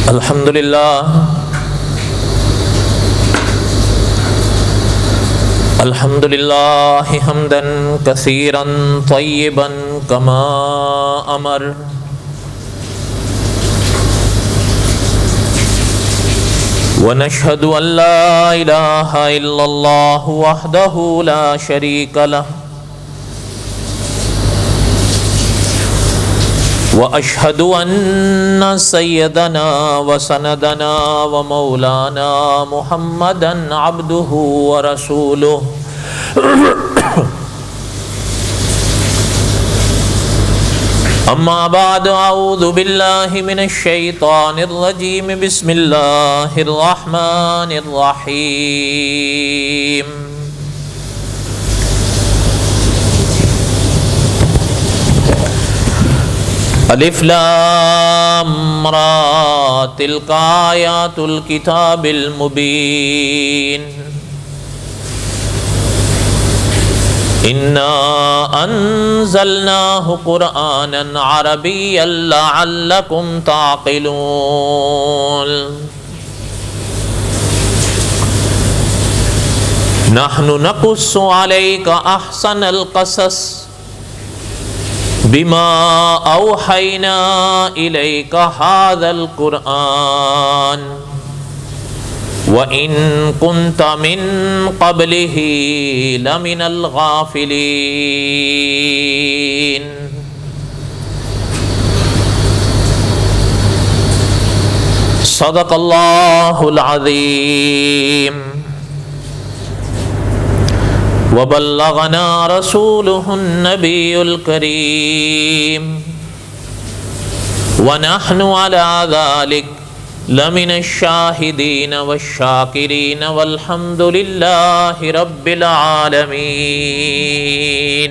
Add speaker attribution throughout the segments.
Speaker 1: الحمد لله حمدا كثيرا طيبا كما أمر ونشهد أن لا إله إلا الله وحده لا شريك له وأشهد أن سيدنا وسندنا ومولانا محمدا عبده ورسوله أما بعد أعوذ بالله من الشيطان الرجيم بسم الله الرحمن الرحيم الف لام را تلك آیات الکتاب المبین انا انزلناه قرآنا عربیا لعلکم تعقلون نحن نقص عليك احسن القصص بما اوحینا الیک هذا القرآن وَإِن كُنْتَ مِن قَبْلِهِ لَمِنَ الْغَافِلِينَ صدق اللہ العظیم وبلغنا رسوله النبي الكريم ونحن على ذلك لمن الشاهدين والشاكرين والحمد لله رب العالمين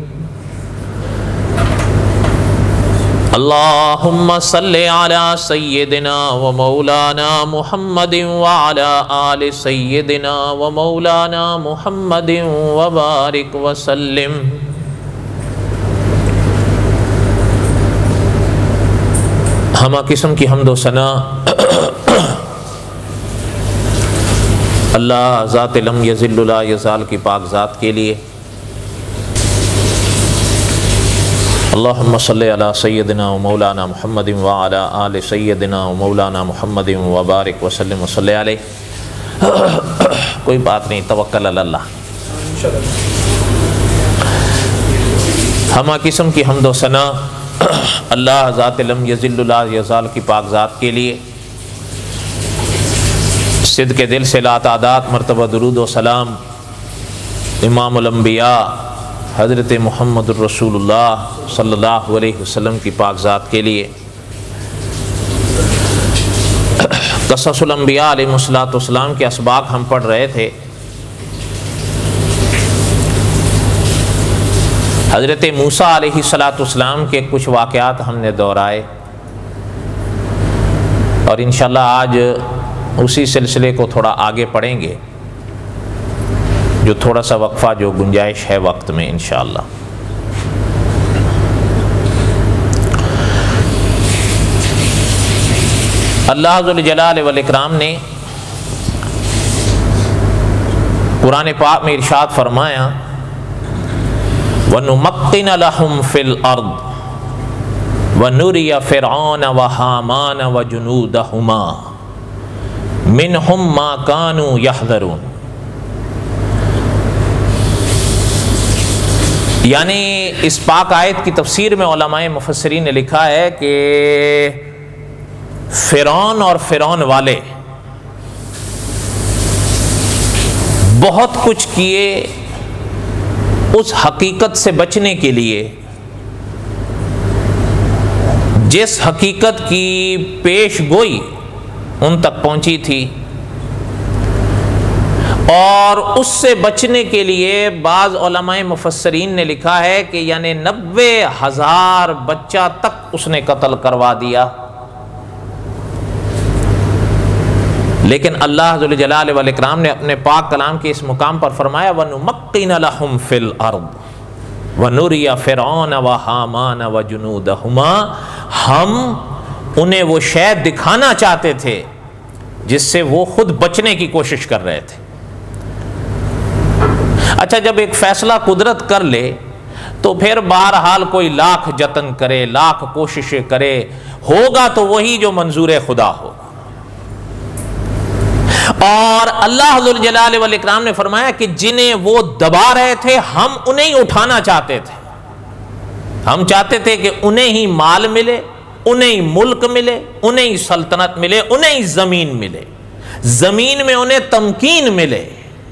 Speaker 1: اللهم صل على سيدنا ومولانا محمد وعلى آل سيدنا ومولانا محمد وبارك وسلم ہمہ قسم کی حمد و ثنا اللہ ذات لم یزل لا یزال کی پاک ذات کے لیے اللہم صلی علی سیدنا و مولانا محمد وعلی آل سیدنا و مولانا محمد وبارک وسلم وصلی علیہ کوئی بات نہیں، توکل علی اللہ۔ ہمہ قسم کی حمد و ثنا اللہ ذات لم یزل لا یزال کی پاک ذات کے لیے صدق دل سے لا تعداد مرتبہ درود و سلام امام الانبیاء حضرت محمد الرسول اللہ صلی اللہ علیہ وسلم کی پاک ذات کے لیے۔ قصص الانبیاء علیہ السلام کے اسباق ہم پڑھ رہے تھے۔ حضرت موسیٰ علیہ السلام کے کچھ واقعات ہم نے دہرائے اور انشاءاللہ آج اسی سلسلے کو تھوڑا آگے پڑھیں گے، جو تھوڑا سا وقفہ جو گنجائش ہے وقت میں انشاءاللہ۔ اللہ ذوالجلال والاکرام نے قرآن پاک میں ارشاد فرمایا وَنُمَكِّنَ لَهُمْ فِي الْأَرْضِ وَنُرِيَ فِرْعَوْنَ وَهَامَانَ وَجُنُودَهُمَا مِنْهُمْ مَا كَانُوا يَحْذَرُونَ۔ یعنی اس پاک آیت کی تفسیر میں علماء مفسرین نے لکھا ہے کہ فرعون اور فرعون والے بہت کچھ کیے اس حقیقت سے بچنے کے لیے جس حقیقت کی پیش گوئی ان تک پہنچی تھی، اور اس سے بچنے کے لیے بعض علماء مفسرین نے لکھا ہے کہ یعنی 90,000 بچہ تک اس نے قتل کروا دیا۔ لیکن اللہ ذوالجلال والاکرام نے اپنے پاک کلام کے اس مقام پر فرمایا وَنُمَكِّنَ لَهُمْ فِي الْأَرْضِ وَنُرِيَ فِرْعَوْنَ وَهَامَانَ وَجُنُودَهُمَا، ہم انہیں وہ شے دکھانا چاہتے تھے جس سے وہ خود بچنے کی کوشش کر رہے تھے۔ اچھا، جب ایک فیصلہ قدرت کر لے تو پھر بہرحال کوئی لاکھ جتن کرے، لاکھ کوششیں کرے، ہوگا تو وہی جو منظور خدا ہوگا۔ اور اللہ ذوالجلال والاکرام نے فرمایا کہ جنہیں وہ دبا رہے تھے ہم انہیں اٹھانا چاہتے تھے۔ ہم چاہتے تھے کہ انہیں ہی مال ملے، انہیں ملک ملے، انہیں سلطنت ملے، انہیں زمین ملے، زمین میں انہیں تمکین ملے۔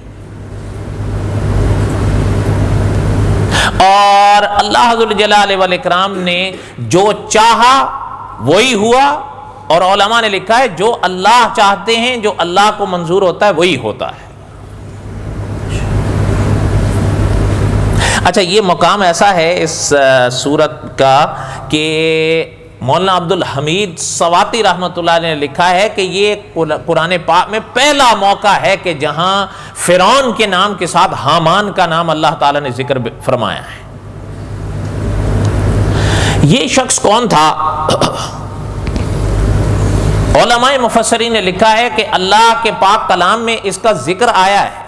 Speaker 1: اور اللہ ذوالجلال والاکرام نے جو چاہا وہی ہوا، اور علماء نے لکھا ہے جو اللہ چاہتے ہیں، جو اللہ کو منظور ہوتا ہے وہی ہوتا ہے۔ اچھا، یہ مقام ایسا ہے اس سورت کا کہ مولانا عبد الحمید سواتی رحمۃ اللہ علیہ نے لکھا ہے کہ یہ قرآن پاک میں پہلا موقع ہے کہ جہاں فرعون کے نام کے ساتھ حامان کا نام اللہ تعالیٰ نے ذکر فرمایا ہے۔ یہ شخص کون تھا؟ علماء مفسرین نے لکھا ہے کہ اللہ کے پاک کلام میں اس کا ذکر آیا ہے،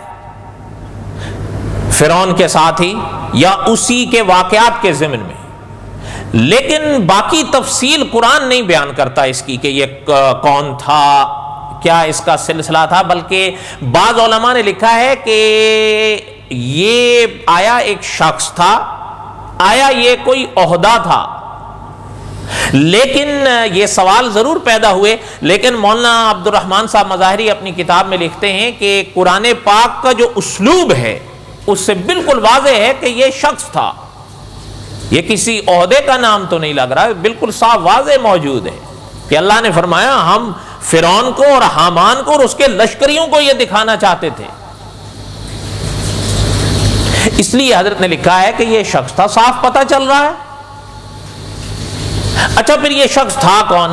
Speaker 1: فرعون کے ساتھ ہی یا اسی کے واقعات کے ضمن میں، لیکن باقی تفصیل قرآن نہیں بیان کرتا اس کی کہ یہ کون تھا، کیا اس کا سلسلہ تھا، بلکہ بعض علماء نے لکھا ہے کہ یہ آیا ایک شخص تھا، آیا یہ کوئی عہدہ تھا۔ لیکن یہ سوال ضرور پیدا ہوئے، لیکن مولانا عبد الرحمن صاحب مظاہری اپنی کتاب میں لکھتے ہیں کہ قرآن پاک کا جو اسلوب ہے اس سے بالکل واضح ہے کہ یہ شخص تھا، یہ کسی عہدے کا نام تو نہیں لگ رہا، بالکل صاف واضح موجود ہے کہ اللہ نے فرمایا ہم فرعون کو اور حامان کو اور اس کے لشکریوں کو یہ دکھانا چاہتے تھے، اس لیے حضرت نے لکھا ہے کہ یہ شخص تھا، صاف پتہ چل رہا ہے۔ اچھا، پھر یہ شخص تھا کون؟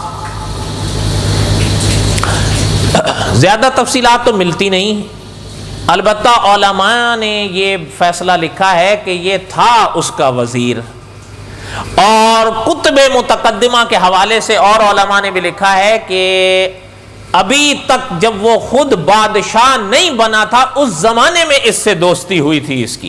Speaker 1: زیادہ تفصیلات تو ملتی نہیں، البتہ علماء نے یہ فیصلہ لکھا ہے کہ یہ تھا اس کا وزیر، اور کتب متقدمہ کے حوالے سے اور علماء نے بھی لکھا ہے کہ ابھی تک جب وہ خود بادشاہ نہیں بنا تھا اس زمانے میں اس سے دوستی ہوئی تھی اس کی،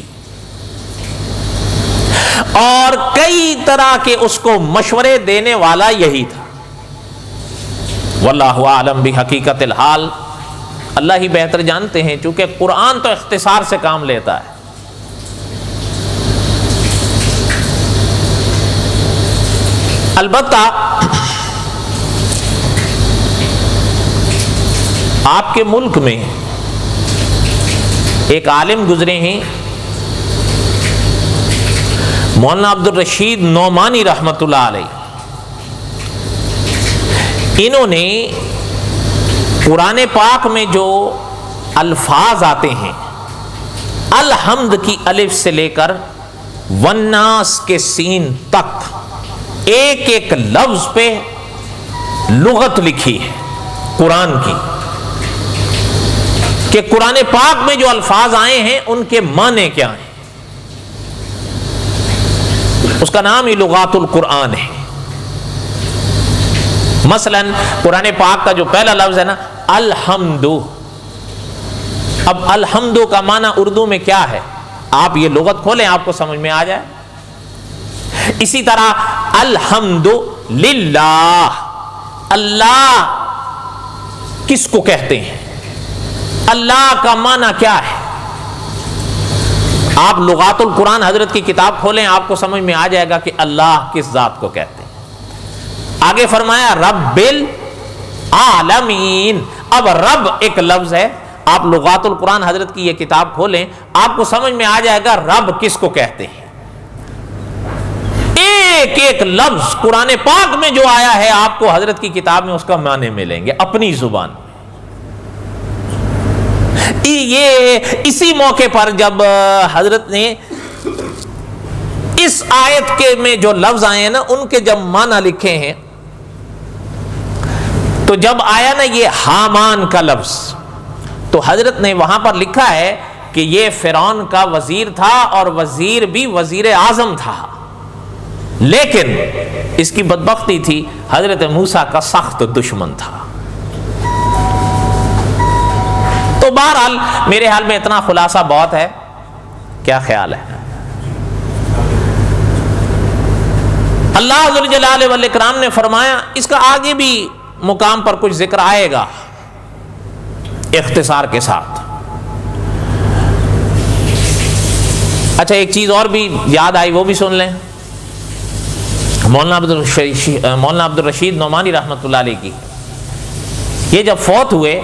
Speaker 1: اور کئی طرح کے اس کو مشورے دینے والا یہی تھا۔ واللہ اعلم بحقیقت الحال، اللہ ہی بہتر جانتے ہیں، چونکہ قرآن تو اختصار سے کام لیتا ہے۔ البتہ آپ کے ملک میں ایک عالم گزرے ہیں، مولانا عبد الرشید نعمانی رحمۃ اللہ علیہ، انہوں نے قرآن پاک میں جو الفاظ آتے ہیں الحمد کی الف سے لے کر والناس کے سین تک، ایک ایک لفظ پہ لغت لکھی ہے قرآن کی، کہ قرآن پاک میں جو الفاظ آئے ہیں ان کے معنی کیا ہیں، اس کا نام ہی لغات القرآن ہے۔ مثلا قرآن پاک کا جو پہلا لفظ ہے نا الحمد، اب الحمد کا معنی اردو میں کیا ہے، آپ یہ لغت کھولیں آپ کو سمجھ میں آ جائے۔ اسی طرح الحمد للہ، اللہ کس کو کہتے ہیں، اللہ کا معنی کیا ہے، آپ لغات القرآن حضرت کی کتاب کھولیں آپ کو سمجھ میں آ جائے گا کہ اللہ کس ذات کو کہتے ہیں۔ آگے فرمایا رب العالمین، اب رب ایک لفظ ہے، آپ لغات القرآن حضرت کی یہ کتاب کھولیں آپ کو سمجھ میں آ جائے گا رب کس کو کہتے ہیں۔ ایک ایک لفظ قرآن پاک میں جو آیا ہے آپ کو حضرت کی کتاب میں اس کا معنی ملیں گے اپنی زبان میں۔ یہ اسی موقع پر جب حضرت نے اس آیت کے میں جو لفظ آئے ہیں نا ان کے جب معنی لکھے ہیں، تو جب آیا نا یہ حامان کا لفظ، تو حضرت نے وہاں پر لکھا ہے کہ یہ فرعون کا وزیر تھا، اور وزیر بھی وزیر اعظم تھا، لیکن اس کی بدبختی تھی حضرت موسیٰ کا سخت دشمن تھا۔ تو بہرحال میرے حال میں اتنا خلاصہ بہت ہے، کیا خیال ہے؟ اللہ ذو الجلال والاکرام نے فرمایا، اس کا آگے بھی مقام پر کچھ ذکر آئے گا اختصار کے ساتھ۔ اچھا ایک چیز اور بھی یاد آئی، وہ بھی سن لیں۔ مولانا عبدالرشید نعمانی رحمۃ اللہ علیہ کی یہ جب فوت ہوئے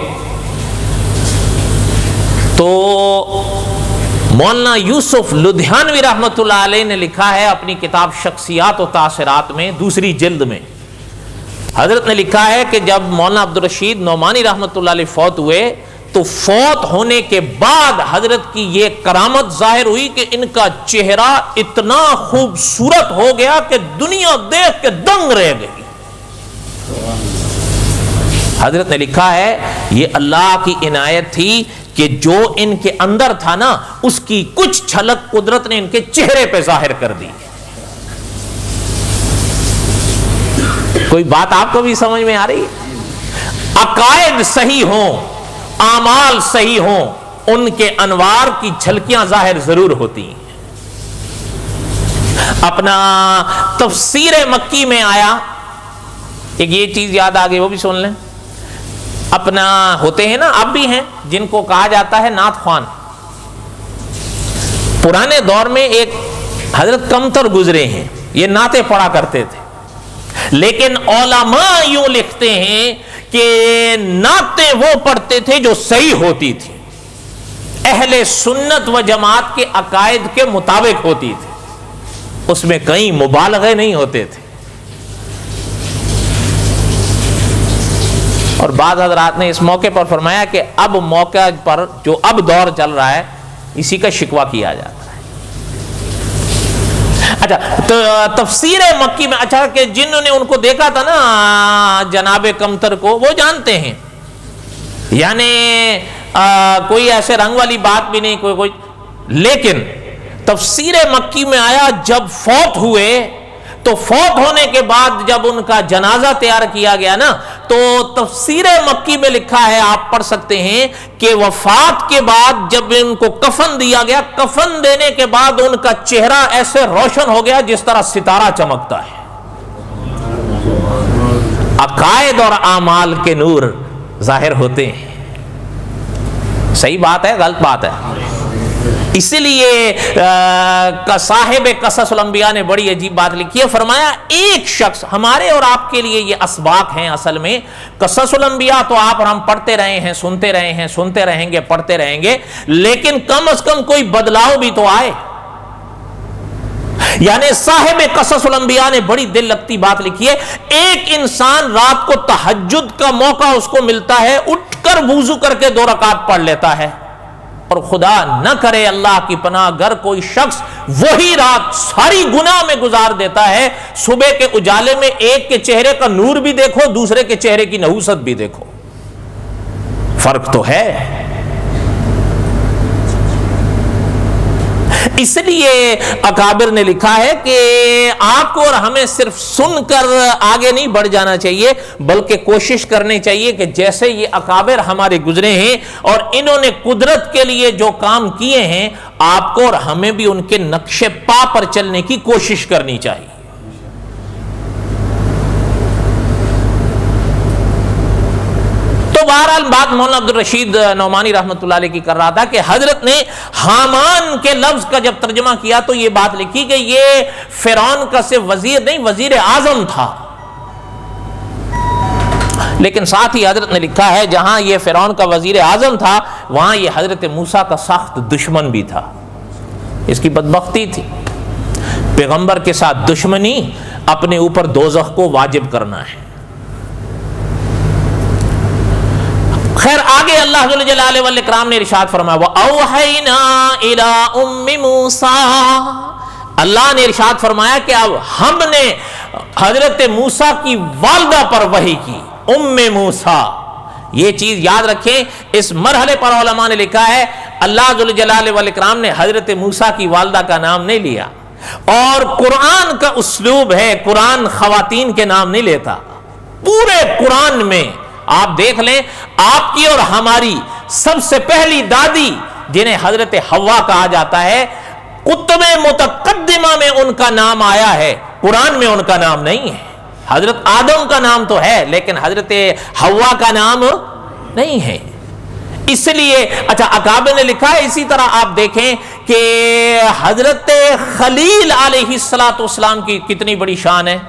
Speaker 1: تو مولانا یوسف لدھیانوی رحمۃ اللہ علیہ نے لکھا ہے اپنی کتاب شخصیات و تاثرات میں دوسری جلد میں، حضرت نے لکھا ہے کہ جب مولانا عبدالرشید نعمانی رحمۃ اللہ علیہ فوت ہوئے تو فوت ہونے کے بعد حضرت کی یہ کرامت ظاہر ہوئی کہ ان کا چہرہ اتنا خوبصورت ہو گیا کہ دنیا دیکھ کے دنگ رہ گئی۔ حضرت نے لکھا ہے یہ اللہ کی عنایت تھی کہ جو ان کے اندر تھا نا اس کی کچھ جھلک قدرت نے ان کے چہرے پہ ظاہر کر دی۔ کوئی بات آپ کو بھی سمجھ میں آ رہی ہے؟ عقائد صحیح ہوں، اعمال صحیح ہوں، ان کے انوار کی جھلکیاں ظاہر ضرور ہوتی ہیں۔ اپنا تفسیر مکی میں آیا، ایک یہ چیز یاد آ گئی وہ بھی سن لیں۔ اپنا ہوتے ہیں نا، اب بھی ہیں جن کو کہا جاتا ہے نعت خوان۔ پرانے دور میں ایک حضرت کمتر گزرے ہیں، یہ نعتیں پڑھا کرتے تھے، لیکن علماء یوں لکھتے ہیں کہ نعتیں وہ پڑھتے تھے جو صحیح ہوتی تھی، اہل سنت و جماعت کے عقائد کے مطابق ہوتی تھی، اس میں کہیں مبالغے نہیں ہوتے تھے۔ اور بعض حضرات نے اس موقع پر فرمایا کہ اب موقع پر جو اب دور چل رہا ہے اسی کا شکوہ کیا جاتا ہے۔ اچھا تو تفسیر مکی میں، اچھا کہ جنہوں نے ان کو دیکھا تھا نا جناب کمتر کو، وہ جانتے ہیں، یعنی کوئی ایسے رنگ والی بات بھی نہیں کوئی لیکن تفسیر مکی میں آیا جب فوت ہوئے تو فوت ہونے کے بعد جب ان کا جنازہ تیار کیا گیا نا تو تفسیر مکی میں لکھا ہے، آپ پڑھ سکتے ہیں کہ وفات کے بعد جب ان کو کفن دیا گیا، کفن دینے کے بعد ان کا چہرہ ایسے روشن ہو گیا جس طرح ستارہ چمکتا ہے۔ عقائد اور اعمال کے نور ظاہر ہوتے ہیں۔ صحیح بات ہے، غلط بات ہے؟ اسی لیے صاحب قصص الانبیاء نے بڑی عجیب بات لکھی ہے، فرمایا ایک شخص، ہمارے اور آپ کے لیے یہ اسباق ہیں اصل میں، قصص الانبیاء تو آپ اور ہم پڑھتے رہے ہیں، سنتے رہے ہیں، سنتے رہیں گے، پڑھتے رہیں گے، لیکن کم از کم کوئی بدلاؤ بھی تو آئے۔ یعنی صاحب قصص الانبیاء نے بڑی دل لگتی بات لکھی ہے، ایک انسان رات کو تہجد کا موقع اس کو ملتا ہے، اٹھ کر وضو کر کے 2 رکعت پڑھ لیتا ہے، اور خدا نہ کرے اللہ کی پناہ گر کوئی شخص وہی رات ساری گناہ میں گزار دیتا ہے، صبح کے اجالے میں ایک کے چہرے کا نور بھی دیکھو، دوسرے کے چہرے کی نحوست بھی دیکھو، فرق تو ہے۔ اس لیے اکابر نے لکھا ہے کہ آپ کو اور ہمیں صرف سن کر آگے نہیں بڑھ جانا چاہیے، بلکہ کوشش کرنی چاہیے کہ جیسے یہ اکابر ہمارے گزرے ہیں اور انہوں نے قدرت کے لیے جو کام کیے ہیں، آپ کو اور ہمیں بھی ان کے نقش پا پر چلنے کی کوشش کرنی چاہیے۔ تو بہرحال بات مولانا عبدالرشید نعمانی رحمۃ اللہ علیہ کی کر رہا تھا کہ حضرت نے حامان کے لفظ کا جب ترجمہ کیا تو یہ بات لکھی کہ یہ فرعون کا صرف وزیر نہیں، وزیر اعظم تھا، لیکن ساتھ ہی حضرت نے لکھا ہے جہاں یہ فرعون کا وزیر اعظم تھا وہاں یہ حضرت موسیٰ کا سخت دشمن بھی تھا۔ اس کی بدبختی تھی، پیغمبر کے ساتھ دشمنی اپنے اوپر دوزخ کو واجب کرنا ہے۔ خیر آگے اللہ جل جلالہ والاکرام نے ارشاد فرمایا وَأَوْحَيْنَا إِلَىٰ أُمِّ مُوسَىٰ، اللہ نے ارشاد فرمایا کہ اب ہم نے حضرت موسیٰ کی والدہ پر وحی کی، ام موسیٰ۔ یہ چیز یاد رکھیں، اس مرحلے پر علماء نے لکھا ہے اللہ جل جلالہ والاکرام نے حضرت موسیٰ کی والدہ کا نام نہیں لیا، اور قرآن کا اسلوب ہے، قرآن خواتین کے نام نہیں لیتا۔ پورے قرآن میں آپ دیکھ لیں، آپ کی اور ہماری سب سے پہلی دادی جنہیں حضرت حوا کہا جاتا ہے، کتب متقدمہ میں ان کا نام آیا ہے، قرآن میں ان کا نام نہیں ہے۔ حضرت آدم کا نام تو ہے لیکن حضرت حوا کا نام نہیں ہے۔ اس لیے اچھا اکابر نے لکھا ہے، اسی طرح آپ دیکھیں کہ حضرت خلیل علیہ السلام کی کتنی بڑی شان ہے،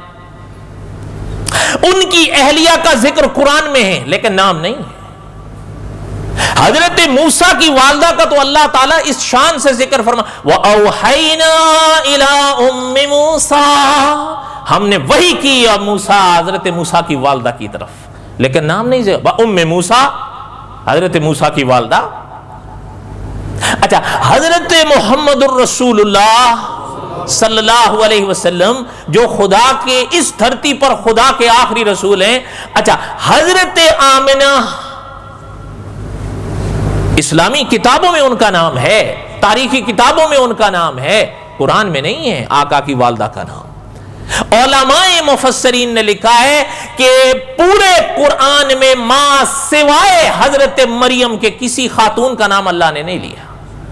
Speaker 1: ان کی اہلیہ کا ذکر قرآن میں ہے لیکن نام نہیں ہے۔ حضرت موسیٰ کی والدہ کا تو اللہ تعالیٰ اس شان سے ذکر فرما، وَأَوْحَيْنَا إِلَىٰ أُمِّ مُوسَىٰ، ہم نے وحی کی حضرت موسیٰ کی والدہ کی طرف، لیکن نام نہیں ذکر، وَأُمِّ مُوسَىٰ، حضرت موسیٰ کی والدہ۔ اچھا حضرت محمد الرسول اللہ صلی اللہ علیہ وسلم جو خدا کے اس دھرتی پر خدا کے آخری رسول ہیں، اچھا حضرت آمنہ اسلامی کتابوں میں ان کا نام ہے، تاریخی کتابوں میں ان کا نام ہے، قرآن میں نہیں ہے آقا کی والدہ کا نام۔ علماء مفسرین نے لکھا ہے کہ پورے قرآن میں ماں سوائے حضرت مریم کے کسی خاتون کا نام اللہ نے نہیں لیا۔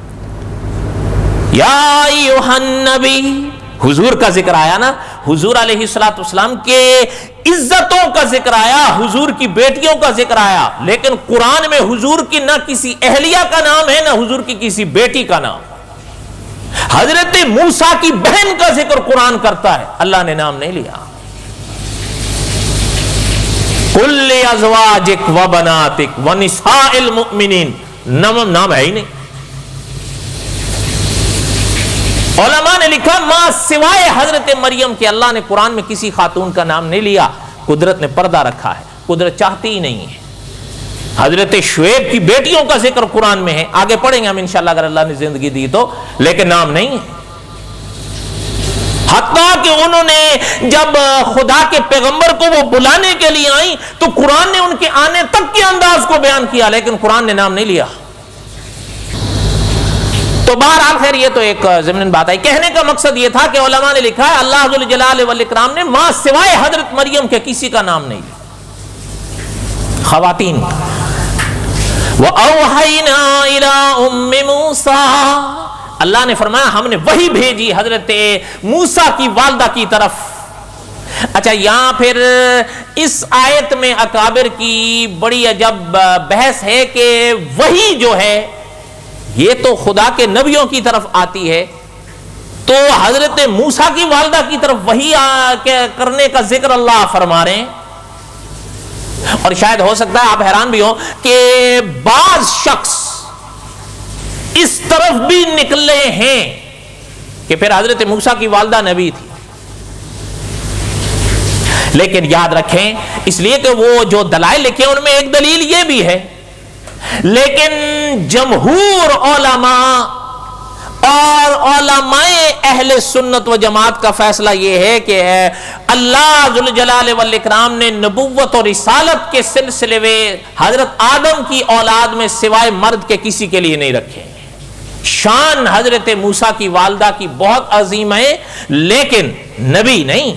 Speaker 1: یا ایھا النبی، حضور کا ذکر آیا نا، حضور علیہ السلام کے عزتوں کا ذکر آیا، حضور کی بیٹیوں کا ذکر آیا، لیکن قرآن میں حضور کی نہ کسی اہلیہ کا نام ہے نہ حضور کی کسی بیٹی کا نام۔ حضرت موسیٰ کی بہن کا ذکر قرآن کرتا ہے، اللہ نے نام نہیں لیا۔ قُل لِّأَزْوَاجِكَ وَبَنَاتِكَ وَنِسَاءِ الْمُؤْمِنِينَ، نام ہے ہی نہیں۔ علماء نے لکھا ماں سوائے حضرت مریم کے اللہ نے قرآن میں کسی خاتون کا نام نہیں لیا، قدرت نے پردہ رکھا ہے، قدرت چاہتی ہی نہیں ہے۔ حضرت شعیب کی بیٹیوں کا ذکر قرآن میں ہے، آگے پڑھیں گے ہم انشاءاللہ اگر اللہ نے زندگی دی تو، لیکن نام نہیں ہے۔ حتیٰ کہ انہوں نے جب خدا کے پیغمبر کو وہ بلانے کے لیے آئیں تو قرآن نے ان کے آنے تک کے انداز کو بیان کیا لیکن قرآن نے نام نہیں لیا۔ تو بہرحال خیر یہ تو ایک ضمن بات ہے، کہنے کا مقصد یہ تھا کہ علماء نے لکھا ہے اللہ ذو الجلال والاکرام نے ماں سوائے حضرت مریم کے کسی کا نام نہیں لیا۔ خواتین وَأَوْحَيْنَا إِلَىٰ أُمِّ مُوسَىٰ، اللہ نے فرمایا ہم نے وحی بھیجی حضرت موسیٰ کی والدہ کی طرف۔ اچھا یہاں پھر اس آیت میں اکابر کی بڑی عجب بحث ہے کہ وحی جو ہے یہ تو خدا کے نبیوں کی طرف آتی ہے، تو حضرت موسیٰ کی والدہ کی طرف وحی کرنے کا ذکر اللہ فرما رہے ہیں۔ اور شاید ہو سکتا ہے آپ حیران بھی ہو کہ بعض شخص اس طرف بھی نکلے ہیں کہ پھر حضرت موسیٰ کی والدہ نبی تھی، لیکن یاد رکھیں اس لیے کہ وہ جو دلائل لکھے ان میں ایک دلیل یہ بھی ہے، لیکن جمہور علماء اور علماء اہل سنت و جماعت کا فیصلہ یہ ہے کہ اللہ ذو الجلال والاکرام نے نبوت اور رسالت کے سلسلے میں حضرت آدم کی اولاد میں سوائے مرد کے کسی کے لیے نہیں رکھے۔ شان حضرت موسیٰ کی والدہ کی بہت عظیم ہے لیکن نبی نہیں،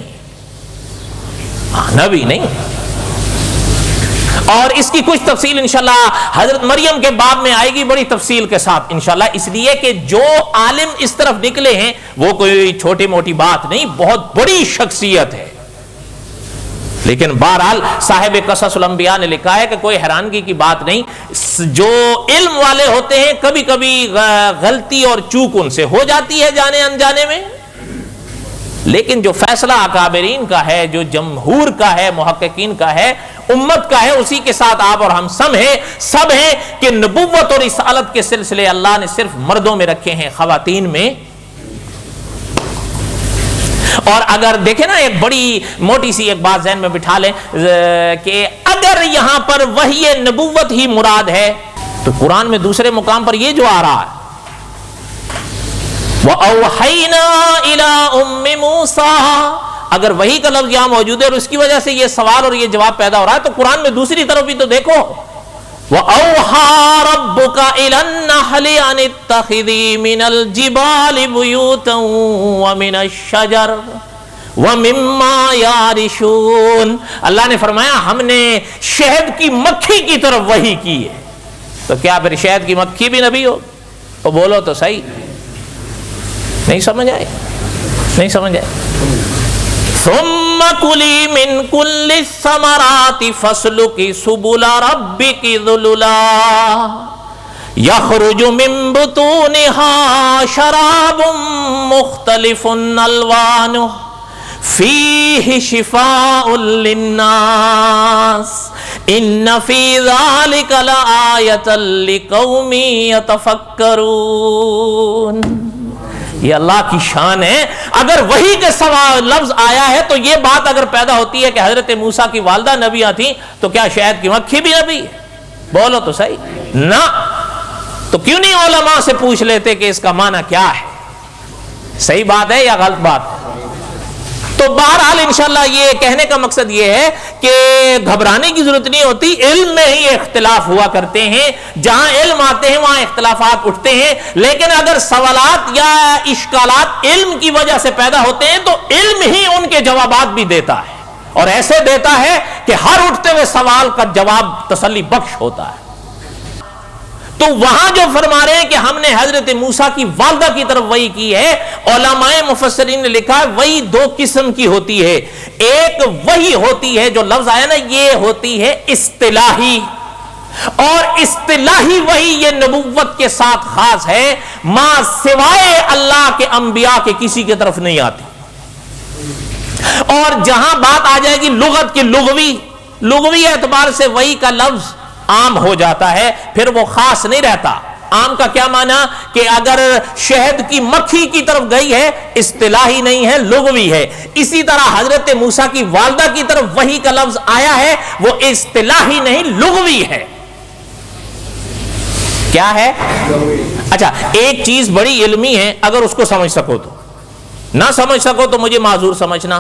Speaker 1: نبی نہیں۔ اور اس کی کچھ تفصیل انشاءاللہ حضرت مریم کے باب میں آئے گی بڑی تفصیل کے ساتھ انشاءاللہ، اس لیے کہ جو عالم اس طرف نکلے ہیں وہ کوئی چھوٹی موٹی بات نہیں، بہت بڑی شخصیت ہے۔ لیکن بہرحال صاحب قصص الانبیاء نے لکھا ہے کہ کوئی حیرانگی کی بات نہیں، جو علم والے ہوتے ہیں کبھی کبھی غلطی اور چوک ان سے ہو جاتی ہے جانے انجانے میں، لیکن جو فیصلہ اکابرین کا ہے، جو جمہور کا ہے، محققین کا ہے، امت کا ہے، اسی کے ساتھ آپ اور ہم سب ہیں کہ نبوت اور رسالت کے سلسلے اللہ نے صرف مردوں میں رکھے ہیں، خواتین میں۔ اور اگر دیکھیں نا ایک بڑی موٹی سی ایک بات ذہن میں بٹھا لیں کہ اگر یہاں پر وحی نبوت ہی مراد ہے تو قرآن میں دوسرے مقام پر یہ جو آ رہا ہے وَأَوْحَيْنَا إِلَىٰ أُمِّ مُوسَىٰ، اگر وحی کا لفظ یہاں موجود ہے اور اس کی وجہ سے یہ سوال اور یہ جواب پیدا ہو رہا ہے تو قرآن میں دوسری طرف بھی تو دیکھو وَأَوْحَى رَبُّكَ إِلَى النَّحْلِ أَنِ اتَّخِذِي مِنَ الْجِبَالِ بُيُوتًا وَمِنَ الشَّجَرِ وَمِمَّا يَعْرِشُونَ۔ اللہ نے فرمایا ہم نے شہد کی مکھی کی طرف وحی کی ہے، تو کیا پھر شہد کی مکھی بھی نبی ہو؟ تو بولو تو صحیح، نہیں سمجھ آئے؟ نہیں سمجھ آئے؟ ثم کلی من کل الثمرات فاسلکی سبل ربک ذللا یخرج من بطونها شراب مختلف الوانہ فیہ شفاء للناس ان فی ذلک لآیۃ لقوم یتفکرون۔ یہ اللہ کی شان ہے۔ اگر وحی کے سوا لفظ آیا ہے تو یہ بات اگر پیدا ہوتی ہے کہ حضرت موسیٰ کی والدہ نبیاں تھیں تو کیا شہد کی مکھی بھی نبی ہے؟ بولو تو صحیح نہ، تو کیوں نہیں علماء سے پوچھ لیتے کہ اس کا معنی کیا ہے، صحیح بات ہے یا غلط بات ہے؟ تو بہرحال انشاءاللہ یہ کہنے کا مقصد یہ ہے کہ گھبرانے کی ضرورت نہیں ہوتی، علم میں ہی اختلاف ہوا کرتے ہیں، جہاں علم آتے ہیں وہاں اختلافات اٹھتے ہیں، لیکن اگر سوالات یا اشکالات علم کی وجہ سے پیدا ہوتے ہیں تو علم ہی ان کے جوابات بھی دیتا ہے، اور ایسے دیتا ہے کہ ہر اٹھتے ہوئے سوال کا جواب تسلی بخش ہوتا ہے۔ تو وہاں جو فرما رہے ہیں کہ ہم نے حضرت موسیٰ کی والدہ کی طرف وحی کی ہے، علماء مفسرین نے لکھا ہے وحی دو قسم کی ہوتی ہے۔ ایک وحی ہوتی ہے، جو لفظ آیا نا یہ ہوتی ہے اصطلاحی، اور اصطلاحی وحی یہ نبوت کے ساتھ خاص ہے، ماں سوائے اللہ کے انبیاء کے کسی کی طرف نہیں آتی۔ اور جہاں بات آ جائے گی لغت کی لغوی اعتبار سے وحی کا لفظ عام ہو جاتا ہے، پھر وہ خاص نہیں رہتا۔ عام کا کیا معنی کہ اگر شہد کی مکھی کی طرف گئی ہے، اصطلاحی نہیں ہے، لغوی ہے۔ اسی طرح حضرت موسیٰ کی والدہ کی طرف وحی کا لفظ آیا ہے، وہ اصطلاحی نہیں لغوی ہے۔ کیا ہے؟ اچھا، ایک چیز بڑی علمی ہے، اگر اس کو سمجھ سکو تو، نہ سمجھ سکو تو مجھے معذور سمجھنا۔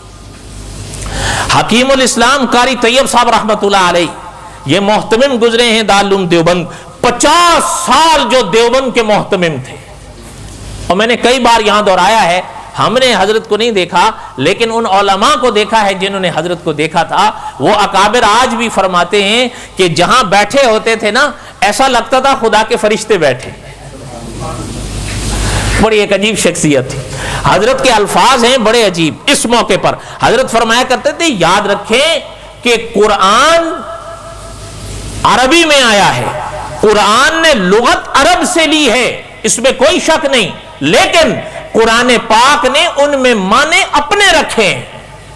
Speaker 1: حکیم الاسلام قاری طیب صاحب رحمۃ اللہ علیہ یہ محتمم گزرے ہیں دارالعلوم دیوبند، 50 سال جو دیوبند کے محتمم تھے، اور میں نے کئی بار یہاں دہرایا ہے، ہم نے حضرت کو نہیں دیکھا لیکن ان علماء کو دیکھا ہے جنہوں نے حضرت کو دیکھا تھا۔ وہ اکابر آج بھی فرماتے ہیں کہ جہاں بیٹھے ہوتے تھے نا، ایسا لگتا تھا خدا کے فرشتے بیٹھے۔ بڑی ایک عجیب شخصیت تھی۔ حضرت کے الفاظ ہیں بڑے عجیب۔ اس موقع پر حضرت فرمایا کرتے تھے یاد رکھیں کہ قرآن عربی میں آیا ہے، قرآن نے لغت عرب سے لی ہے، اس میں کوئی شک نہیں، لیکن قرآن پاک نے ان میں معنی اپنے رکھے ہیں۔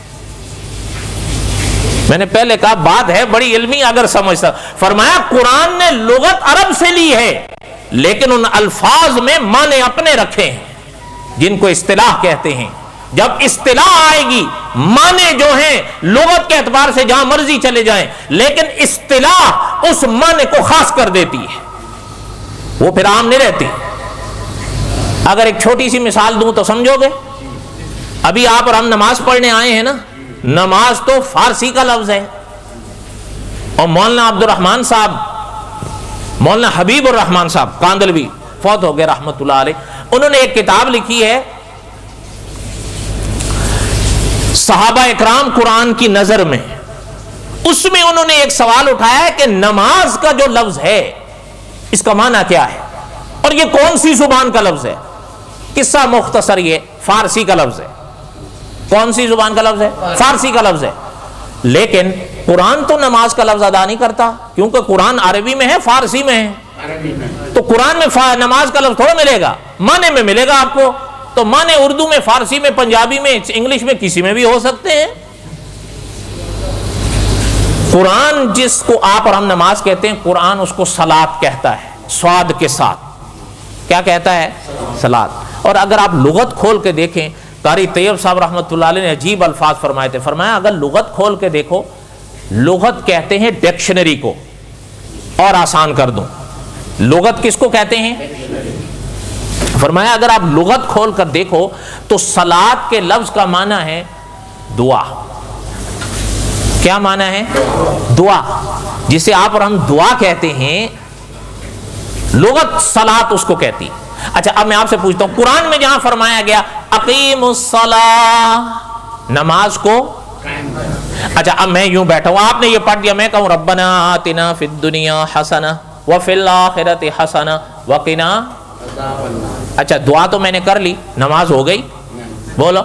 Speaker 1: میں نے پہلے کہا بات ہے بڑی علمی، اگر سمجھ سکتا، فرمایا قرآن نے لغت عرب سے لی ہے لیکن ان الفاظ میں معنی اپنے رکھے ہیں، جن کو اصطلاح کہتے ہیں۔ جب اصطلاح آئے گی، معنی جو ہیں لغت کے اعتبار سے جہاں مرضی چلے جائیں، لیکن اصطلاح اس معنی کو خاص کر دیتی ہے، وہ پھر عام نہیں رہتی۔ اگر ایک چھوٹی سی مثال دوں تو سمجھو گے؟ ابھی آپ اور ہم نماز پڑھنے آئے ہیں نا، نماز تو فارسی کا لفظ ہے، اور مولانا عبد الرحمن صاحب، مولانا حبیب الرحمن صاحب کاندلوی فوت ہو گئے رحمت اللہ علیہ، انہوں نے ایک کتاب لکھی ہے صحابہ اکرام قرآن کی نظر میں۔ اس میں انہوں نے ایک سوال اٹھایا ہے کہ نماز کا جو لفظ ہے اس کا معنی کیا ہے، اور یہ کون سی زبان کا لفظ ہے؟ قصہ مختصر، یہ فارسی کا لفظ ہے۔ کون سی زبان کا لفظ ہے؟ فارسی کا لفظ ہے، لیکن قرآن تو نماز کا لفظ ادا نہیں کرتا، کیونکہ قرآن عربی میں ہے، فارسی میں ہے، تو قرآن میں نماز کا لفظ تھوڑا ملے گا، معنی میں ملے گا آپ کو، تو معنی اردو میں، فارسی میں، پنجابی میں، انگلش میں، کسی میں بھی ہو سکتے ہیں۔ قرآن جس کو آپ اور ہم نماز کہتے ہیں، قرآن اس کو صلاۃ کہتا ہے، سواد کے ساتھ۔ کیا کہتا ہے؟ صلاۃ۔ اور اگر آپ لغت کھول کے دیکھیں، قاری طیب صاحب رحمۃ اللہ علیہ نے عجیب الفاظ فرمائے تھے، فرمایا اگر لغت کھول کے دیکھو، لغت کہتے ہیں ڈکشنری کو، اور آسان کر دوں، لغت کس کو کہتے ہیں؟ فرمایا اگر آپ لغت کھول کر دیکھو تو صلاۃ کے لفظ کا معنی ہے دعا۔ کیا معنی ہے؟ دعا۔ جسے آپ اور ہم دعا کہتے ہیں، لغت صلاۃ اس کو کہتی ہے۔ اچھا اب میں آپ سے پوچھتا ہوں، قرآن میں جہاں فرمایا گیا اقیم الصلاۃ، نماز کو، اچھا اب میں یوں بیٹھا ہوں، آپ نے یہ پڑھ دیا، میں کہوں ربنا آتنا فی الدنیا حسنہ وفی الآخرۃ حسنہ وقنا، اچھا دعا تو میں نے کر لی، نماز ہو گئی؟ بولو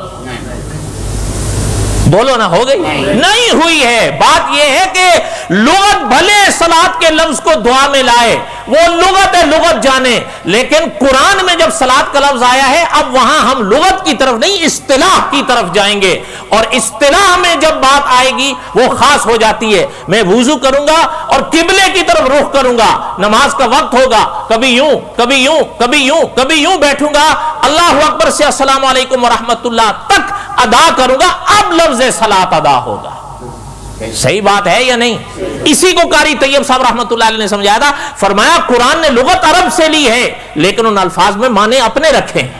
Speaker 1: بولو نا، ہو گئی؟ نہیں ہوئی ہے۔ بات یہ ہے کہ لغت بھلے صلاۃ کے لفظ کو دعا میں لائے، وہ لغت ہے، لغت جانے، لیکن قرآن میں جب صلاۃ کا لفظ آیا ہے اب وہاں ہم لغت کی طرف نہیں اصطلاح کی طرف جائیں گے، اور اصطلاح میں جب بات آئے گی وہ خاص ہو جاتی ہے۔ میں وضو کروں گا اور قبلے کی طرف رخ کروں گا، نماز کا وقت ہوگا، کبھی یوں کبھی یوں کبھی یوں کبھی یوں بیٹھوں گا، اللہ اکبر سے السلام علیکم ورحمۃ اللہ تک ادا کروں گا، اب لفظ صلاۃ ادا ہوگا۔ صحیح بات ہے یا نہیں؟ اسی کو قاری طیب صاحب رحمۃ اللہ علیہ نے سمجھایا تھا، فرمایا قرآن نے لغت عرب سے لی ہے لیکن ان الفاظ میں معنی اپنے رکھے ہیں۔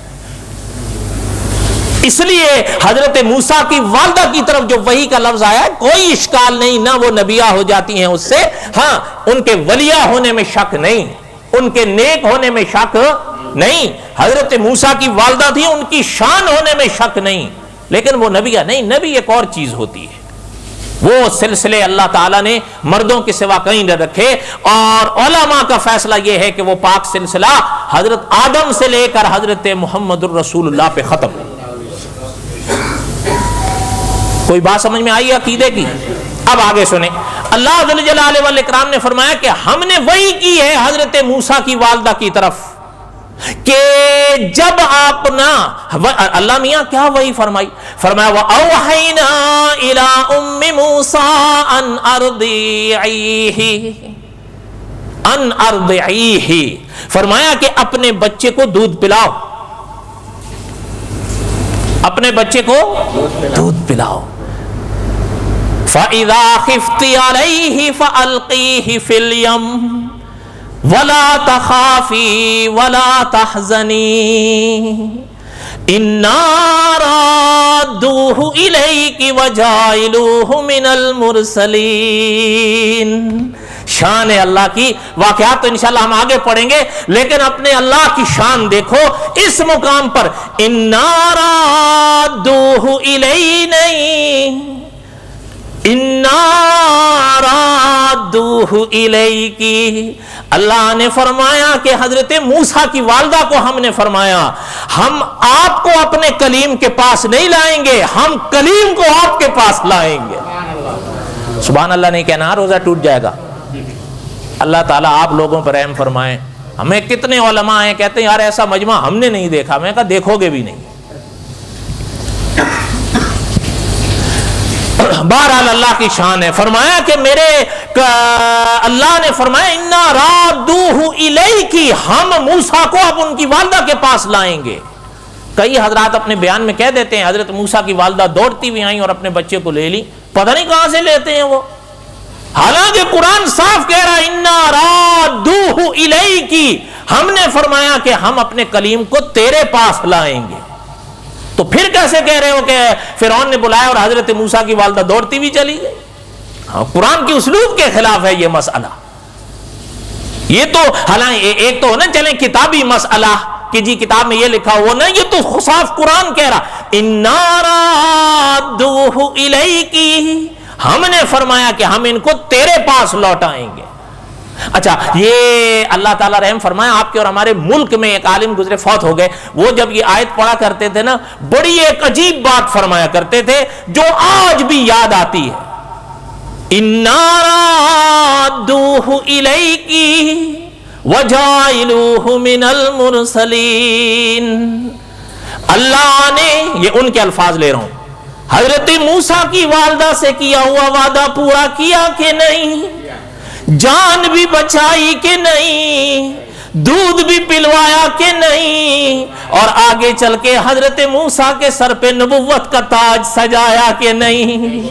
Speaker 1: اس لیے حضرت موسیٰ کی والدہ کی طرف جو وحی کا لفظ آیا ہے کوئی اشکال نہیں، نہ وہ نبیہ ہو جاتی ہیں اس سے، ہاں ان کے ولیہ ہونے میں شک نہیں، ان کے نیک ہونے میں شک نہیں، حضرت موسیٰ کی والدہ تھی، ان کی شان ہونے میں شک نہیں، لیکن وہ نبیہ نہیں، نبی ایک اور چیز ہوتی ہے، وہ سلسلے اللہ تعالیٰ نے مردوں کے سوا کہیں نہ رکھے، اور علماء کا فیصلہ یہ ہے کہ وہ پاک سلسلہ حضرت آدم سے لے کر حضرت محمد الرسول اللہ پہ ختم ہے۔ کوئی بات سمجھ میں آئی عقیدے کی؟ اب آگے سنیں، اللہ ذل جلالہ والاکرام نے فرمایا کہ ہم نے وحی کی ہے حضرت موسیٰ کی والدہ کی طرف کہ جب آپ نہ، اللہ میاں کیا وحی فرمائی؟ فرمایا وَأَوْحَيْنَا إِلَىٰ أُمِّ مُوسَىٰ أَنْ أَرْضِعِيهِ، فرمایا کہ اپنے بچے کو دودھ پلاؤ، اپنے بچے کو دودھ پلاؤ۔ فَإِذَا خِفْتِ عَلَيْهِ فَأَلْقِيهِ فِي الْيَمِّ وَلَا تَخَافِي وَلَا تَحْزَنِي إِنَّا رَادُّوهُ إِلَيْكِ وَجَاعِلُوهُ مِنَ الْمُرْسَلِينَ۔ شان اللہ کی واقعات تو انشاءاللہ ہم آگے پڑھیں گے، لیکن اپنے اللہ کی شان دیکھو اس مقام پر، إِنَّا رَادُّوهُ إِلَيْنَا اِنَّا رَادُّوهُ إِلَيْكِ، اللہ نے فرمایا کہ حضرت موسیٰ کی والدہ کو ہم نے فرمایا ہم آپ کو اپنے کلیم کے پاس نہیں لائیں گے، ہم کلیم کو آپ کے پاس لائیں گے۔ سبحان اللہ نہیں کہنا، روزہ ٹوٹ جائے گا۔ اللہ تعالیٰ آپ لوگوں پر رحم فرمائیں۔ ہمیں کتنے علماء ہیں کہتے ہیں یار ایسا مجمع ہم نے نہیں دیکھا، میں کہا دیکھو گے بھی نہیں۔ بہرحال اللہ کی شان ہے، فرمایا کہ میرے اللہ نے فرمایا اِنَّا رَادُّوهُ إِلَيْكِ، ہم موسیٰ کو اب ان کی والدہ کے پاس لائیں گے۔ کئی حضرات اپنے بیان میں کہہ دیتے ہیں حضرت موسیٰ کی والدہ دوڑتی ہوئی آئیں اور اپنے بچے کو لے لی، پتہ نہیں کہاں سے لیتے ہیں وہ، حالانکہ قرآن صاف کہہ رہا ہے اِنَّا رَادُّوهُ إِلَيْكِ، ہم نے فرمایا کہ ہم اپنے کلیم کو تیرے پاس لائیں گے۔ تو پھر کیسے کہہ رہے ہو کہ فرعون نے بلایا اور حضرت موسیٰ کی والدہ دوڑتی بھی چلی گئی؟ قرآن کی اسلوب کے خلاف ہے یہ مسئلہ۔ یہ تو حالانکہ ایک تو نہ چلیں کتابی مسئلہ کہ جی کتاب میں یہ لکھا ہوا، نہ، یہ تو صاف قرآن کہہ رہا اِنَّا رَادُّوهُ إِلَيْكِ، ہم نے فرمایا کہ ہم ان کو تیرے پاس لوٹائیں گے۔ اچھا یہ اللہ تعالیٰ رحم فرمایا، آپ کے اور ہمارے ملک میں ایک عالم گزرے فوت ہو گئے، وہ جب یہ آیت پڑھا کرتے تھے نا بڑی ایک عجیب بات فرمایا کرتے تھے جو آج بھی یاد آتی ہے، اِنَّا رَادُّوهُ إِلَيْكِ وَجَاعِلُوهُ مِنَ الْمُرْسَلِينَ۔ اللہ نے، یہ ان کے الفاظ لے رہا ہوں، حضرت موسیٰ کی والدہ سے کیا ہوا وعدہ پورا کیا کہ نہیں، جان بھی بچائی کہ نہیں، دودھ بھی پلوایا کہ نہیں، اور آگے چل کے حضرت موسیٰ کے سر پہ نبوت کا تاج سجایا کہ نہیں۔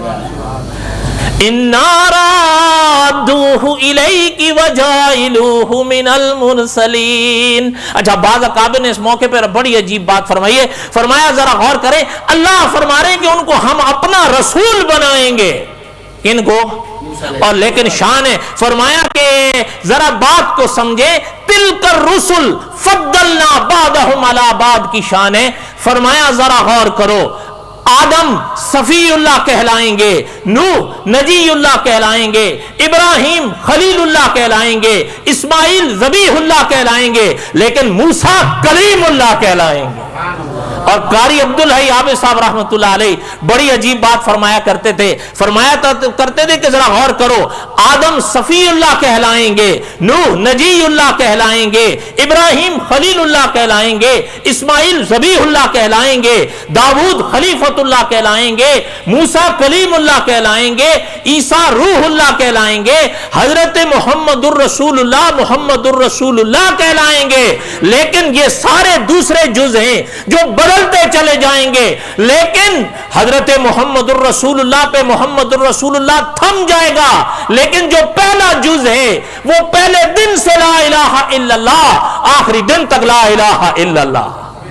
Speaker 1: اِنَّا رَادُّوهُ إِلَيْكِ وَجَاعِلُوهُ مِنَ الْمُرْسَلِينَ۔ اچھا بعض اکابر نے اس موقع پر بڑی عجیب بات فرمائی ہے، فرمایا ذرا غور کریں، اللہ فرما رہے ہیں کہ ان کو ہم اپنا رسول بنائیں گے، کن کو؟ اور لیکن شان ہے فرمایا کہ ذرا بات کو سمجھے، تلک الرسل فضلنا بعضهم علی بعض کی شان ہے. فرمایا ذرا غور کرو، آدم صفی اللہ کہلائیں گے، نوح نجی اللہ کہلائیں گے، ابراہیم خلیل اللہ کہلائیں گے، اسماعیل ذبیح اللہ کہلائیں گے، لیکن موسیٰ کلیم اللہ کہلائیں گے. اور قاری عبدالحی عابد صاحب رحمۃ اللہ علیہ بڑی عجیب بات فرمایا کرتے تھے، فرمایا کرتے تھے کہ ذرا غور کرو، آدم صفی اللہ کہلائیں گے، نوح نجی اللہ کہلائیں گے، ابراہیم خلیل اللہ کہلائیں گے، اسماعیل ذبیح اللہ کہلائیں گے، داؤد خلیفۃ اللہ کہلائیں گے، موسیٰ کلیم اللہ کہلائیں گے، عیسیٰ روح اللہ کہلائیں گے، حضرت محمد الرسول اللہ محمد الرسول اللہ کہلائیں گے. لیکن یہ سارے دوسرے جز ہیں جو بدلتے چلے جائیں گے، لیکن حضرت محمد الرسول اللہ پہ محمد الرسول اللہ تھم جائے گا. لیکن جو پہلا جز ہے وہ پہلے دن سے لا الہ الا اللہ، آخری دن تک لا الہ الا اللہ.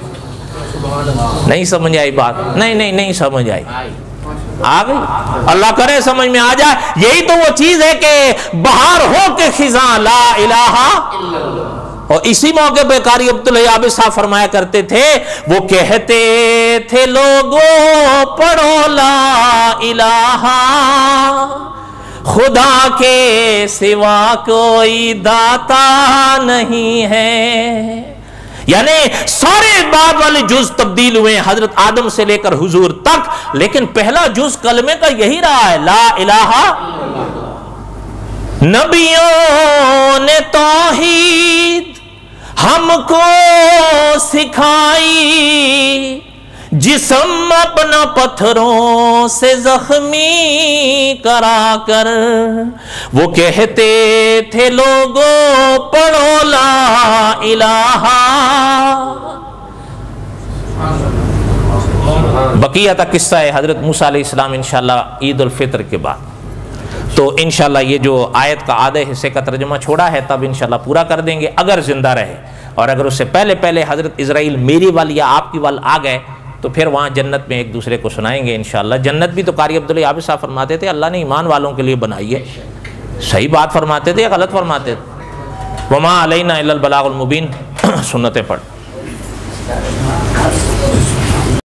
Speaker 1: نہیں سمجھ آئی بات؟ نہیں سمجھ آئی. آ گئی؟ اللہ کرے سمجھ میں آ جائے. یہی تو وہ چیز ہے کہ بہار ہو کے خزاں لا الہ الا اللہ. اور اسی موقع پہ قاری عبدالحی عابد صاحب فرمایا کرتے تھے، وہ کہتے تھے لوگوں پڑھو لا الہ، خدا کے سوا کوئی داتا نہیں ہے. یعنی سارے بعد والے جز تبدیل ہوئے ہیں حضرت آدم سے لے کر حضور تک، لیکن پہلا جز کلمے کا یہی رہا ہے، لا الہ. نبیوں نے توحید ہم کو سکھائی، جسم اپنا پتھروں سے زخمی کرا کر، وہ کہتے تھے لوگوں پڑھو لا الہ. بقیہ تک قصہ ہے حضرت موسیٰ علیہ السلام انشاءاللہ عید الفطر کے بعد. تو انشاءاللہ یہ جو آیت کا آدھے حصے کا ترجمہ چھوڑا ہے تب انشاءاللہ پورا کر دیں گے اگر زندہ رہے. اور اگر اس سے پہلے حضرت اسرائیل میری وال یا آپ کی وال آ گئے تو پھر وہاں جنت میں ایک دوسرے کو سنائیں گے انشاءاللہ. جنت بھی تو قاری عبدالحی عابد صاحب فرماتے تھے اللہ نے ایمان والوں کے لیے بنائی ہے. صحیح بات فرماتے تھے یا غلط فرماتے تھے؟ وما علینا الا البلاغ المبین. سنتیں پڑھ.